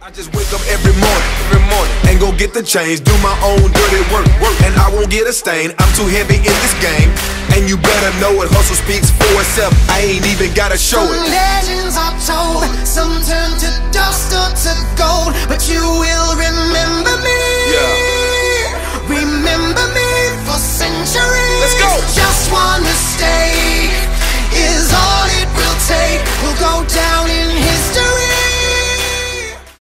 I just wake up every morning, and go get the change, do my own dirty work, and I won't get a stain. I'm too heavy in this game, and you better know it. Hustle speaks for itself. I ain't even gotta show it. Some legends are told, some turn to dust or to gold, but you will